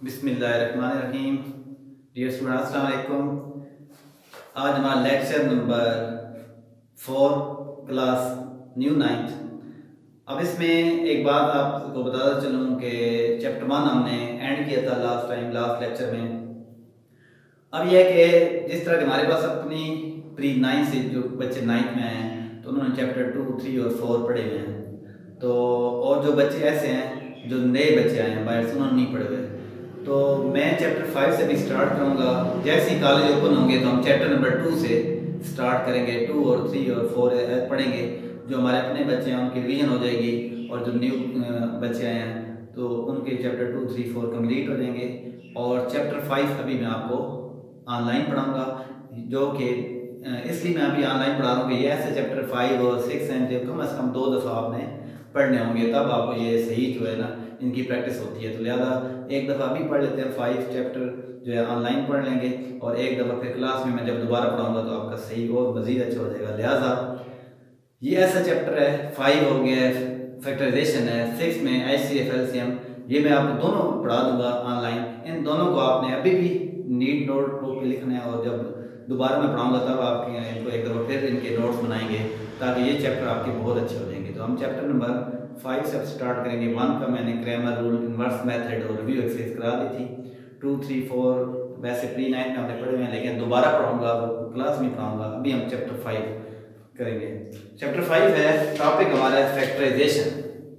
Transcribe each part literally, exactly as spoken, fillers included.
बिस्मिल्लाहिर्रहमानिर्रहीम। Dear student अस्सलाम वालेकुम। आज हमारा lecture number four class new ninth. अब इसमें एक बात आपको बताता चलूँ कि चैप्टर वन हमने एंड किया था लास्ट टाइम लास्ट लेक्चर में। अब यह है कि जिस तरह के हमारे पास अपनी प्री नाइन्थ से जो बच्चे नाइन्थ में आए हैं तो उन्होंने चैप्टर टू थ्री और फोर पढ़े हुए हैं, तो और जो बच्चे ऐसे हैं जो नए बच्चे आए हैं बाहर से उन्होंने नहीं पढ़े हुए, तो मैं चैप्टर फाइव से भी स्टार्ट करूँगा। जैसे ही कॉलेज ओपन होंगे तो हम चैप्टर नंबर टू से स्टार्ट करेंगे, टू और थ्री और फोर पढ़ेंगे। जो हमारे अपने बच्चे हैं उनकी रिवीजन हो जाएगी और जो न्यू बच्चे आए हैं तो उनके chapter two three four complete हो जाएंगे। और चैप्टर फाइव अभी मैं आपको ऑनलाइन पढ़ाऊँगा, जो कि इसलिए मैं अभी ऑनलाइन पढ़ा रहा हूँ कि ये ऐसे चैप्टर फाइव और सिक्स हैं जो कम अज़ कम दो दफ़ा आपने पढ़ने होंगे, तब आपको ये सही जो है ना इनकी प्रैक्टिस होती है। तो लिहाजा एक दफ़ा अभी पढ़ लेते हैं, फाइव चैप्टर जो है ऑनलाइन पढ़ लेंगे और एक दफ़ा फिर क्लास में मैं जब दोबारा पढ़ाऊँगा तो आपका सही और मज़ीद अच्छा हो जाएगा। लिहाजा ये ऐसा चैप्टर है, फाइव हो गया फैक्टराइजेशन है, सिक्स में H C F L C M, ये मैं आपको दोनों पढ़ा दूँगा ऑनलाइन। इन दोनों को आपने अभी भी नीट नोट बुक पे लिखना है और जब दोबारा मैं पढ़ाऊँगा तब आपके इनको एक दफ़ा फिर इनके नोट्स बनाएंगे ताकि ये चैप्टर आपके बहुत अच्छे हो जाएंगे। तो हम चैप्टर नंबर फाइव से स्टार्ट करेंगे। वन का मैंने ग्रामर रूल, इन्वर्स मेथड और रिव्यू एक्सरसाइज करा दी थी। टू थ्री फोर वैसे प्री नाइन्थ में हमने पढ़े हुए हैं, लेकिन दोबारा पढ़ाऊँगा, क्लास में पढ़ाऊँगा। अभी हम चैप्टर फाइव करेंगे। चैप्टर फाइव है, टॉपिक हमारा है फैक्टराइजेशन।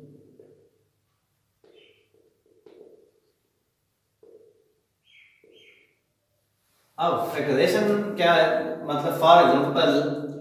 अब फैक्टराइजेशन क्या है, मतलब फॉर एग्जांपल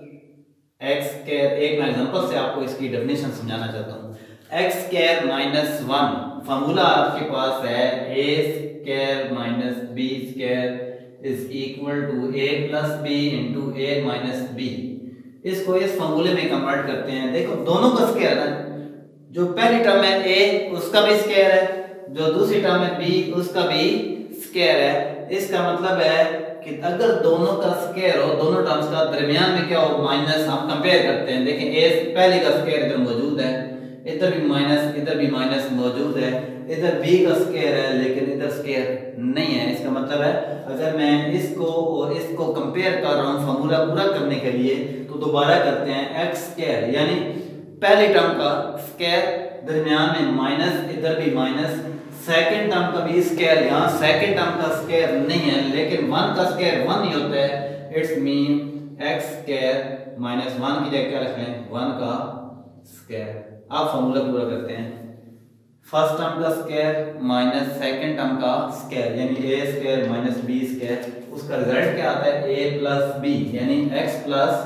एक्स स्क्वायर, एक मैं एग्जांपल से आपको इसकी डेफिनेशन समझाना चाहता हूँ। X square minus one, formula आपके पास है A square minus B square is equal to A plus B into A minus B. इसको इस फार्मूले में कन्वर्ट करते हैं। देखो दोनों का स्क्वायर है, जो पहली टर्म है ए उसका भी स्क्वायर है, जो दूसरी टर्म है बी उसका भी स्क्वायर है। इसका मतलब है कि अगर दोनों का स्क्वायर हो, दोनों टर्म्स का दरमियान में क्या हो, माइनस। हम कंपेयर करते हैं, देखें ए पहले का स्क्वायर इधर मौजूद है, इधर भी माइनस, इधर भी माइनस मौजूद है, इधर बी का स्क्वायर है लेकिन इधर स्क्वायर नहीं है। इसका मतलब है अगर मैं इसको और इसको कंपेयर कर रहा हूँ फार्मूला पूरा करने के लिए तो दोबारा करते हैं एक्स स्क्वायर, यानी पहली टर्म का स्क्वायर, दरमियान में माइनस, इधर भी माइनस, सेकंड टर्म का भी स्क्वायर, यहाँ सेकंड टर्म का स्क्वायर नहीं है लेकिन वन का स्क्वायर वन ही होता है। It's mean X square minus one की जगह क्या रख लें, वन का स्क्वायर। आप फॉर्मूला पूरा करते हैं, फर्स्ट टर्म का स्क्वायर माइनस सेकंड टर्म का स्क्वायर, यानी A square minus B square, उसका रिजल्ट क्या आता है ए प्लस बी, यानी एक्स प्लस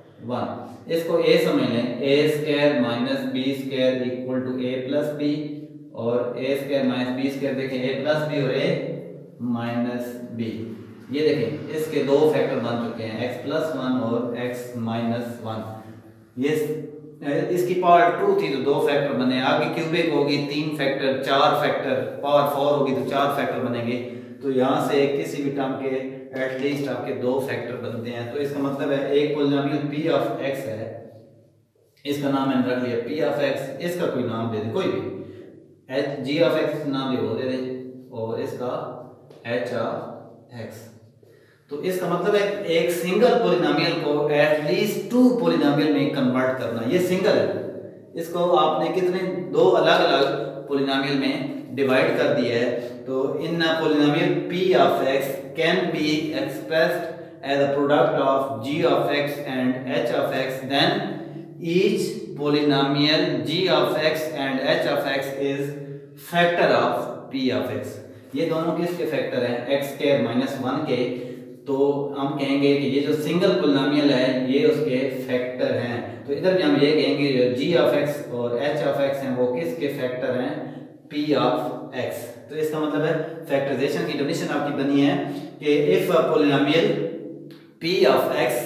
वन। इसको ए समझ लें, A square minus B square equal to A plus B, और A square minus B square देखें ए प्लस बी और ए माइनस बी। ये देखें इसके दो फैक्टर बन चुके हैं, एक्स प्लस वन और एक्स माइनस वन। ये इसकी पावर टू थी तो दो फैक्टर बने, आगे क्यूबिक होगी तीन फैक्टर, चार फैक्टर, पावर फोर होगी तो चार फैक्टर बनेंगे। तो यहाँ से किसी भी टर्म के एटलीस्ट आपके दो फैक्टर बनते हैं। तो इसका मतलब है एक पॉलिनोमियल पी ऑफ एक्स है, इसका नाम मैंने रख लिया पी ऑफ एक्स, इसका कोई नाम दे दे कोई भी, एच जी ऑफ एक्स नाम भी वो दे दे और इसका एच ऑफ एक्स। तो इसका मतलब है एक सिंगल पॉलिनोमियल को एटलीस्ट टू पॉलिनोमियल में कन्वर्ट करना। ये सिंगल है, इसको आपने कितने दो अलग अलग पॉलिनोमियल में डिवाइड कर दिया है। तो इन polynomial p of x can be expressed as a product of g of x and h of x, then each polynomial g of x and h of x is factor of p of x। ये दोनों किसके factor हैं, x square minus one के। तो हम कहेंगे कि ये जो सिंगल पॉलिनोमियल है ये उसके फैक्टर हैं। तो इधर भी हम ये कहेंगे जो g ऑफ x और h ऑफ x हैं वो किसके फैक्टर हैं, p ऑफ x। तो इसका मतलब है फैक्टराइजेशन की डेफिनेशन आपकी बनी है कि if a polynomial p of x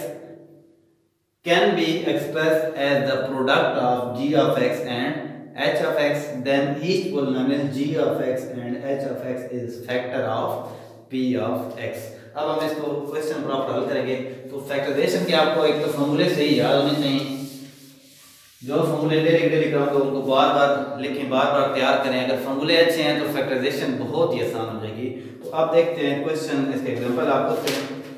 can be expressed as the product of g of x and h of x, then each polynomial g of x and h of x is factor of p of x। अब हम इसको question proper हल करेंगे। तो factorisation के आपको एक तो फॉर्मूले से ही याद होने चाहिए। जो फॉर्मूले डेली डेली कराऊंगा उनको बार बार लिखें, बार बार तैयार करें। अगर फॉर्मूले अच्छे हैं तो फैक्टराइजेशन बहुत ही आसान हो जाएगी। तो आप देखते हैं क्वेश्चन, इसके एग्जांपल आपको से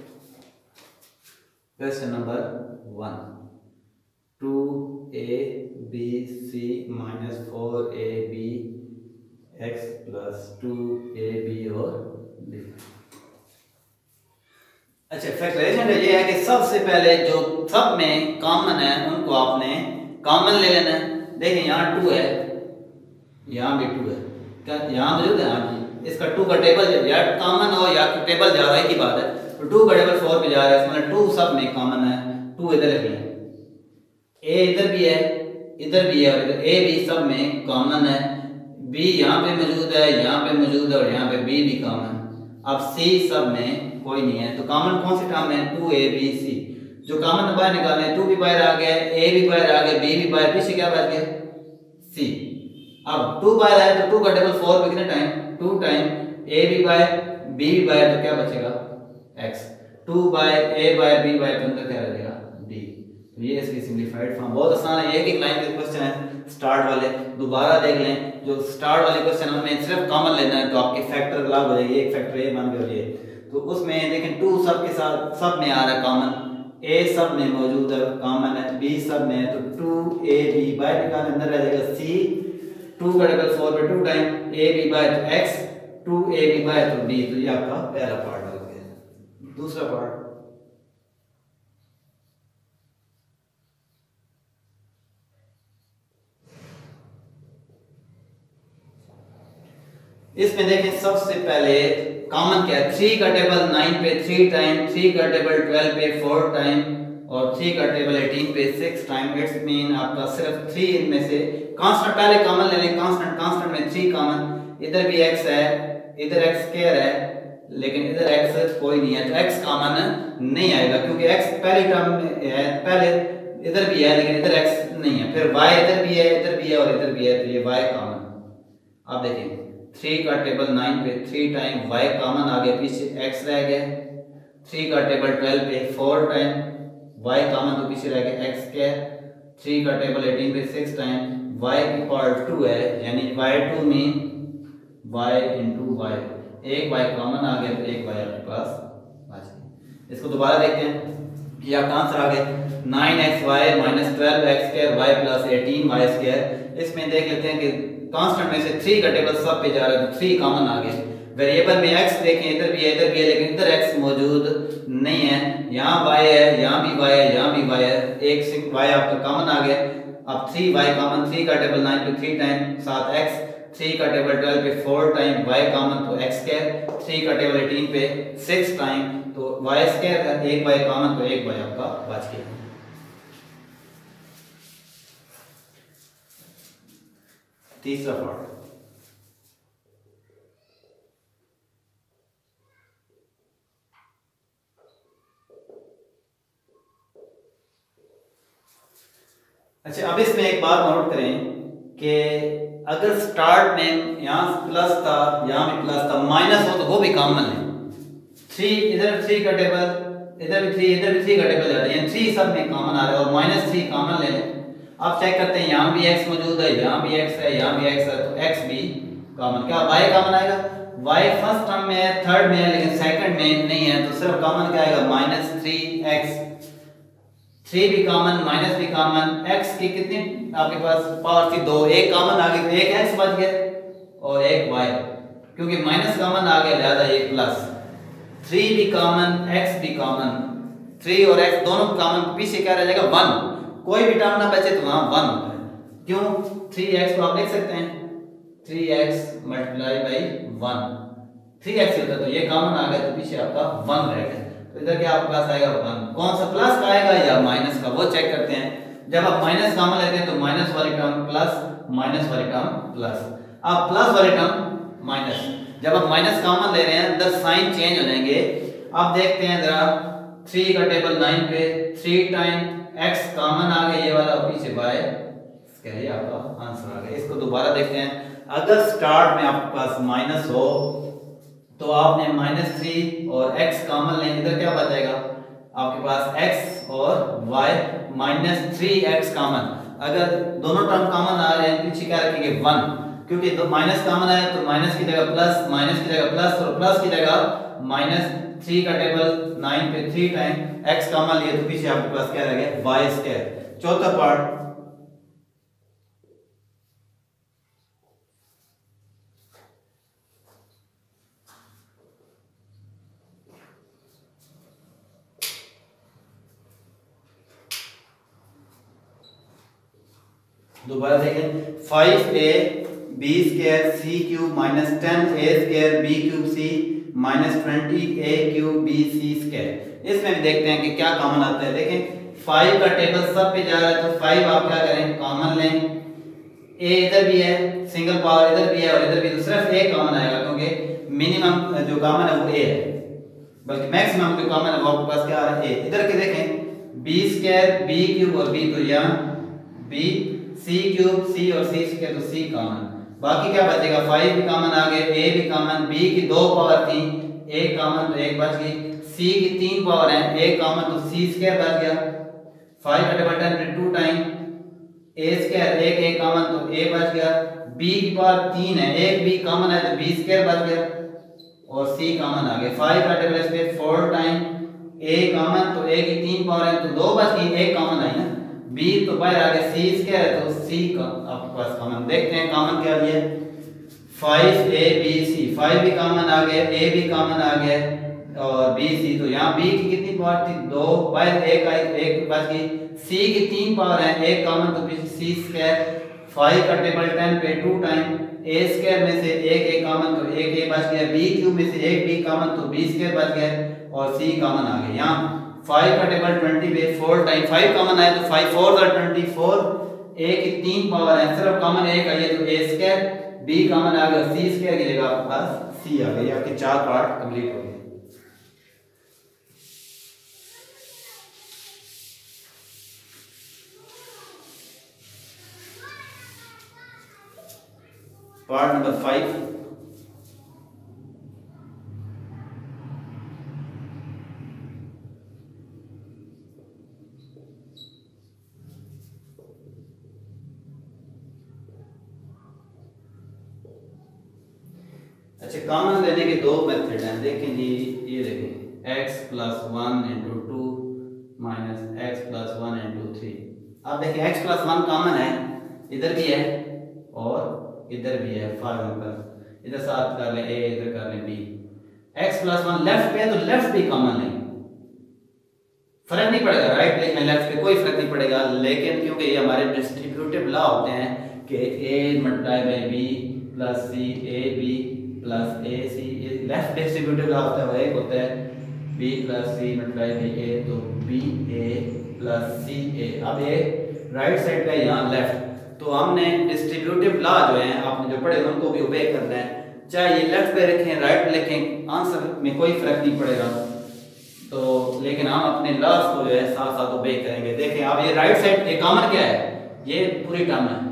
question number one, two A B C minus four A B X plus two A B और बी। अच्छा, फैक्टराइजेशन ये है कि सबसे पहले जो सब में कॉमन है उनको आपने कॉमन ले लेना है। देखिए यहाँ टू है, यहाँ भी टू है, क्या यहाँ मौजूद है? हाँ जी। इसका टू का टेबल या कॉमन हो या टेबल जा रहा है की बात है। तो टू का टेबल फोर पे जा रहा है, मतलब टू सब में कॉमन है। टू इधर लिख लें, ए इधर भी है, इधर भी है और इधर ए भी सब में कॉमन है। बी यहाँ पे मौजूद है, यहाँ पे मौजूद है और यहाँ पे बी भी कॉमन। अब सी सब में कोई नहीं है, तो कॉमन कौन सी टर्म है? Two A B C. जो कॉमन बाहर निकाले, टू भी बाहर आ गया, ए भी बाहर आ गया, बी भी बाहर, पीछे क्या बच गया? सी। अब टू बाहर आया तो टू का टेबल फोर पे कितना टाइम? To time. ए भी बाहर, बी भी बाहर, तो क्या बचेगा? X. Two by A by B by, तो अंदर क्या रहेगा? डी। तो ये इसकी सिंपलीफाइड फॉर्म। बहुत आसान है, एक एक लाइन के क्वेश्चन है स्टार्ट वाले, दोबारा देख लें। जो स्टार्ट वाले क्वेश्चन हमें सिर्फ कॉमन लेना है, तो आपके फैक्टर अलग हो जाएगी, एक फैक्टर ए मान के हो। तो उसमें देखें टू सब के साथ सब में आ रहा है कॉमन, ए सब में मौजूद है कॉमन है, बी सब में है, तो टू ए बी बाय निकाल, अंदर रह जाएगा सी। टू का टेबल फोर पे two time A B by तो X, two A B by तो डी। तो ये आपका पहला पार्ट हो गया। दूसरा पार्ट, इसमें देखें सबसे पहले कॉमन क्या है? थ्री का टेबल नाइन पे थ्री टाइम, थ्री का टेबल ट्वेल्व पे फोर टाइम और थ्री का टेबल एटीन पे सिक्स टाइम। इट्स मीन आपका सिर्फ थ्री इनमें से कांस्टेंट पहले कॉमन ले लें। कांस्टेंट कांस्टेंट में थ्री कॉमन, इधर भी एक्स है, इधर एक्स स्क्वायर है, लेकिन इधर एक्स कोई नहीं है, तो एक्स कॉमन नहीं आएगा क्योंकि एक्स पहली टर्म में है, पहले इधर भी है लेकिन इधर एक्स नहीं है। फिर वाई इधर भी है, इधर भी है और इधर भी है, तो ये वाई कॉमन। आप देखिए थ्री का टेबल नाइन पे थ्री टाइम, वाई कॉमन आ गया, पीछे एक्स रह गया। थ्री का टेबल ट्वेल्व पे फोर टाइम, वाई कॉमन तो पीछे रह गया एक्स स्क्वायर। थ्री का टेबल एटीन पे सिक्स टाइम, वाई की पार्ट टू है, यानी Y two mean Y into Y. एक वाई कॉमन आ गया तो एक वाई आपके पास बच गया। इसको दोबारा देखते हैं, ये आपका आंसर आ गया nine X Y minus twelve X square Y plus eighteen Y square. इसमें देख लेते हैं कि कांस्टेंट में से थ्री का टेबल सब पे जा रहा है, तो थ्री कॉमन आ गया। वेरिएबल में एक्स देखें, इधर भी है, इधर भी है, लेकिन इधर एक्स मौजूद नहीं है। यहाँ वाई है, यहाँ भी वाई है, यहाँ भी वाई है, एक से वाई आपका कॉमन आ गया। अब थ्री वाई कॉमन, थ्री का टेबल नाइन पे थ्री टाइम सात एक्स, थ्री का टेबल ट्वेल्व पे फोर टाइम, वाई कॉमन तो एक्स स्क्वायर। थ्री का टेबल एटीन पे सिक्स टाइम, तो वाई स्क्वायर, एक वाई कॉमन तो एक वाई आपका बच गया। तीसरा पार्ट, अच्छा अब इसमें एक बात नोट करें कि अगर स्टार्ट में यहाँ प्लस था, यहाँ भी प्लस था, माइनस हो तो वो भी कॉमन है। थ्री इधर थ्री का टेबल, इधर भी थ्री, इधर भी थ्री का टेबल जाता है, थ्री सब में कॉमन आ रहा है और माइनस थ्री कॉमन ले लें। अब चेक करते हैं, यहाँ भी x मौजूद है, यहाँ भी x है, यहाँ भी x है, तो x भी कॉमन। क्या y कॉमन आएगा? y फर्स्ट टर्म में है, थर्ड में है, लेकिन सेकंड में नहीं है, तो सिर्फ कॉमन क्या आएगा? Minus three X. थ्री भी कॉमन, माइनस भी कॉमन, x की कितनी आपके पास पावर थी? दो, एक कॉमन आ गई तो एक x बच गया और एक y, क्योंकि माइनस कॉमन आ गया लिहाजा ये प्लस। थ्री भी कॉमन, x भी कॉमन, थ्री और x दोनों कॉमन, पीछे क्या रह जाएगा? वन। कोई भी टर्म ना बचे तो वहां वन होता है। क्यों? थ्री एक्स को आप लिख सकते हैं three X multiply by one, three X होता है तो ये कॉमन आ गया, तो पीछे आपका वन रह गया, तो इधर क्या आपके पास आएगा? वन। कौन सा, प्लस का आएगा या माइनस का, वो चेक करते हैं। जब आप माइनस कॉमन लेते हैं तो माइनस वाली टर्म प्लस, माइनस वाली टर्म प्लस, अब प्लस वाली टर्म माइनस। जब आप माइनस कॉमन ले रहे हैं तो साइन चेंज हो जाएंगे। अब देखते हैं जरा, थ्री का टेबल नाइन पे थ्री टाइम x कॉमन आ गया, ये वाला, पीछे बाय स्क्वायर, आपका आंसर आ गया। इसको दोबारा देखते हैं, अगर स्टार्ट में आपके पास माइनस हो तो आपने माइनस थ्री और x कॉमन लें, इधर क्या बच जाएगा आपके पास? x और y, minus three X common. अगर दोनों टर्म कॉमन आ रहे हैं पीछे क्या रखेंगे वन, क्योंकि दो माइनस कॉमन आया तो माइनस की जगह प्लस, माइनस की जगह प्लस और प्लस की जगह माइनस। थ्री का टेबल नाइन पे थ्री टाइम एक्स कॉमन लिए तो पीछे आपके पास क्या रह गया वाई स्क्वायर। चौथा पार्ट दोबारा देखें, five A B square C cube minus ten A square B cube C minus twenty A cube B C square. इसमें भी देखते हैं कि क्या कॉमन आता है। देखें फाइव का टेबल सब पे जा रहा है तो फाइव आप क्या करें कॉमन लें, ए इधर भी है सिंगल पावर इधर भी है और इधर भी, तो सिर्फ ए कॉमन आएगा क्योंकि मिनिमम जो कॉमन है वो ए है, बल्कि मैक्सिमम जो कॉमन है वो आपके पास क्या आ रहा है ए। इधर के देखें बी स्क्वायर बी क्यूब और बी, तो यहाँ बी सी क्यूब सी और सी स्क्वायर तो सी कॉमन, बाकी क्या बचेगा फाइव भी कॉमन आ गए, ए भी कॉमन, बी की दो पावर थी ए कॉमन तो एक बच गई, सी की तीन पावर है ए कॉमन तो सी स्क्वायर बच गया। फाइव का टेबल टेन पे टू टाइम ए स्क्वायर एक ए कॉमन तो ए बच गया, बी की पावर तीन है एक बी कॉमन है तो बी स्क्वायर बच गया और सी कॉमन आ गया। फाइव का टेबल इस पे फोर टाइम ए कॉमन तो ए की तीन पावर है तो दो बच गई, एक कॉमन आई ना, बी तो बाहर आ गया सी स्क्वायर है तो सी का आपके पास कॉमन। देखते हैं कॉमन क्या लिया, five A B C, five भी कॉमन आ गया ए भी कॉमन आ गया और बी सी, तो यहाँ बी की कितनी पावर थी दो, बाहर एक आई एक बच गई, सी की तीन पावर है एक कॉमन तो पीछे सी स्क्वायर। फाइव का टेबल टेन पे टू टाइम ए स्क्वायर में से एक ए कॉमन तो एक ए बच गया, बी क्यूब में से एक बी कॉमन तो बी स्क्वायर बच गया और सी कॉमन आ गया। यहाँ फाइव का टेबल ट्वेंटी पे फोर टाइम फाइव कॉमन आया तो फाइव फोर और ट्वेंटी फोर, ए की तीन पावर है सिर्फ कॉमन एक आई है तो ए स्क्वायर, बी कॉमन आ गया सी स्क्वायर की जगह आपके पास सी आ गई। आपके चार पार्ट कंप्लीट हो गए। पार्ट नंबर फाइव, अच्छा कॉमन लेने के दो मेथड हैं। देखें जी ये देखें x plus one into two minus X plus one into three. आप देखें x प्लस वन कॉमन है इधर भी है और इधर भी है, फॉर एग्जाम्पल इधर साथ कर लें a इधर कर लें b, x plus one left पे है तो लेफ्ट भी कॉमन नहीं, फर्क नहीं पड़ेगा राइट लेग में लेफ्ट पे कोई फर्क नहीं पड़ेगा, लेकिन क्योंकि ये हमारे डिस्ट्रीब्यूटिव लॉ होते हैं कि a multiply by b plus c a b plus a c, left distributive law होता है वो एक होता है b plus c multiply by a तो b a plus c a। अब ये राइट साइड का यहाँ लेफ्ट, तो हमने डिस्ट्रीब्यूटिव लॉ जो है आपने जो पढ़े उनको भी ओबे करना है, चाहे ये लेफ्ट पे रखें राइट पे रखें आंसर में कोई फर्क नहीं पड़ेगा। तो लेकिन हम अपने लॉस को जो है साथ साथ ओबे करेंगे। देखें अब ये राइट साइड ये कॉमन क्या है, ये पूरी टर्म है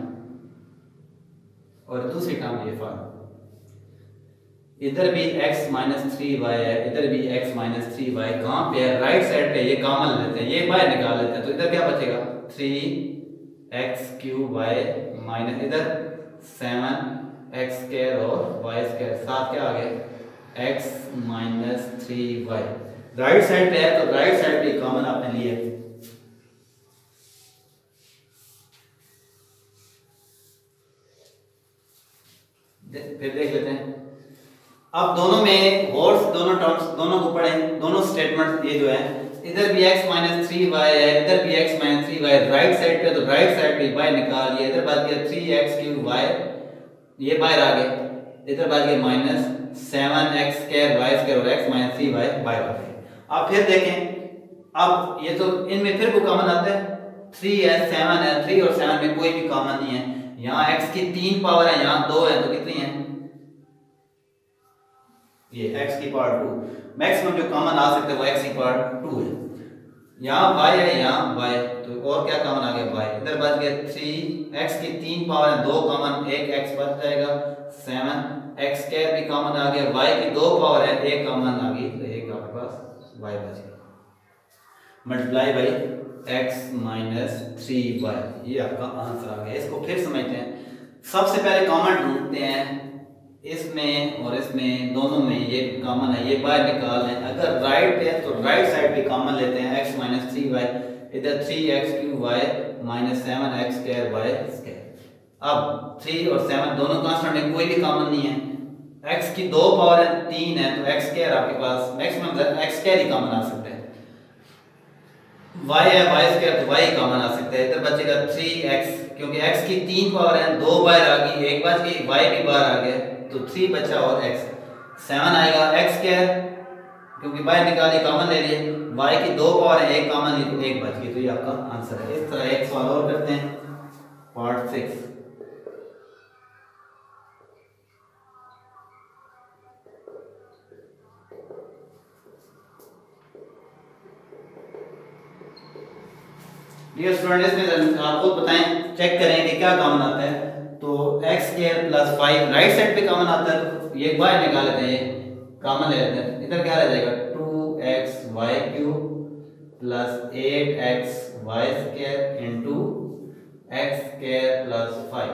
और दूसरी टर्म ये फॉर्म, इधर भी x माइनस थ्री वाई है इधर भी x माइनस थ्री वाई, कहाँ पे है राइट साइड पे, ये कॉमन लेते हैं ये बाहर निकाल लेते हैं तो इधर क्या बचेगा three x cube y minus इधर सेवन एक्स स्क्वायर और वाई स्क्वायर, साथ क्या आ गया x minus three y. Right side पे है तो राइट साइड पे कॉमन आपने लिया। फिर देख लेते हैं अब दोनों में होल्स दोनों टर्म्स दोनों को पढ़ें, दोनों स्टेटमेंट ये जो है इधर भी x माइनस थ्री वाई है इधर भी x minus three y, right side पे तो राइट साइड पे y निकालिए, इधर बात किया थ्री एक्स क्यूब वाई ये बाहर आ गए, इधर बात किया minus seven x square y square और x माइनस थ्री वाई बाहर आ गए। अब फिर देखें अब ये तो इनमें फिर को कॉमन आता है, थ्री है सेवन है, थ्री और सेवन में कोई भी कॉमन नहीं है, यहाँ x की तीन पावर है यहाँ दो है तो कितनी है ये x की पावर टू, मैक्सिमम जो कॉमन आ सकते हैं वो x की पावर टू है, यहाँ y है यहाँ y तो और क्या कॉमन आ गया y, इधर बच गया थ्री x की तीन पावर है दो कॉमन एक x बच जाएगा, सेवन एक्स स्क्वायर भी कॉमन आ गया, y की दो पावर है एक कॉमन आ गई तो एक आपके पास y बच गया, multiply by x minus three y, ये आपका आंसर आ गया। इसको फिर समझते हैं। सबसे पहले कॉमन ढूंढते हैं, इसमें और इसमें दोनों में ये कॉमन है, ये बाहर निकाल लें। अगर राइट है तो राइट साइड भी कॉमन लेते हैं, एक्स माइनस थ्री वाई, इधर three x cube y minus seven x square y square. अब थ्री और सेवन दोनों कांस्टेंट है, कोई भी कॉमन नहीं है। एक्स की दो पावर है, तीन है, तो एक्स स्क्वायर आपके पास मैक्सिमम एक्स स्क्वायर ही कॉमन आ सकता है। वाई है, वाई स्क्वायर तो वाई कॉमन आ सकता है। इधर बचेगा थ्री एक्स, क्योंकि एक्स की तीन पावर है, दो बाहर आ गई, एक बच गई, वाई भी बाहर आ गया, तो थ्री बचा और एक्स। सेवन आएगा एक्स स्क्वायर, क्योंकि बाहर निकाली कॉमन ले लिए, वाई की दो पावर है, एक कॉमन ली तो एक बच गई, तो ये आपका आंसर है। इस तरह एक सवाल और करते हैं, पार्ट सिक्स। डियर स्टूडेंट, इसमें आप खुद बताएं, चेक करें कि क्या कॉमन आता है। तो x square plus five right side पे कॉमन आता है, तो ये बाहर निकाल लेते हैं, कॉमन ले लेते हैं। इधर क्या रह जाएगा, two x y cube plus eight x y square into x square plus five.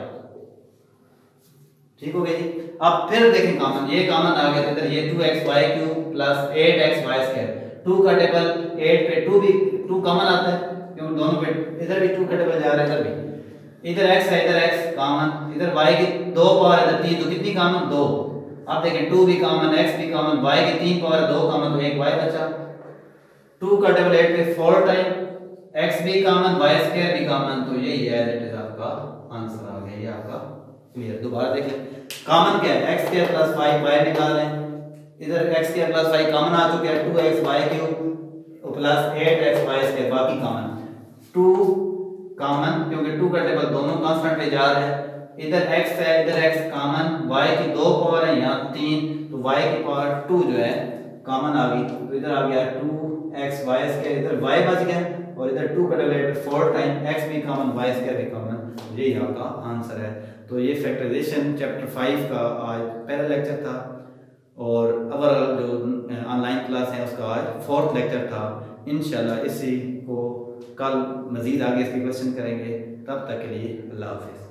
ठीक हो गया जी। अब फिर देखें कॉमन, ये कॉमन आ गया, इधर ये two x y cube plus eight x y square. Two का टेबल एट पे टू भी टू कॉमन आता है, क्योंकि दोनों पे इधर भी टू का टेबल जा रहा है, इधर भी। इधर x है, इधर x कॉमन, इधर y की दो पावर है, इधर तीन, तो कितनी कॉमन, दो। अब देखें टू भी कॉमन, x भी कॉमन, y की तीन पावर है, दो कॉमन, तो एक y बचा। टू का टेबल एट पे फोर टाइम, x भी कॉमन, y स्क्वायर भी कॉमन, तो यही है एज इट इज आपका आंसर आ गया। ये आपका क्लियर। दोबारा देख लें, कॉमन क्या है, x square plus five, y निकाल लें। इधर x square plus five common आ चुके हैं, two x y cube plus eight x y square, बाकी कॉमन। टू कॉमन, क्योंकि टू का टेबल दोनों कांस्टेंट पे जा रहा है। इधर x है, इधर x कॉमन, y की दो पावर है, यहाँ तीन, तो y की पावर टू जो है कॉमन आ गई, तो इधर आ गया टू एक्स वाई स्क्वायर, इधर y बच गया, और इधर टू का टेबल फोर टाइम, x भी कॉमन, y स्क्वायर भी कॉमन, यही आपका आंसर है। तो ये फैक्टराइजेशन चैप्टर फाइव का आज पहला लेक्चर था, और ओवरऑल जो ऑनलाइन क्लास है उसका आज फोर्थ लेक्चर था। इंशाल्लाह इसी को कल मजीद आगे इसके क्वेश्चन करेंगे। तब तक के लिए अल्लाह हाफिज़।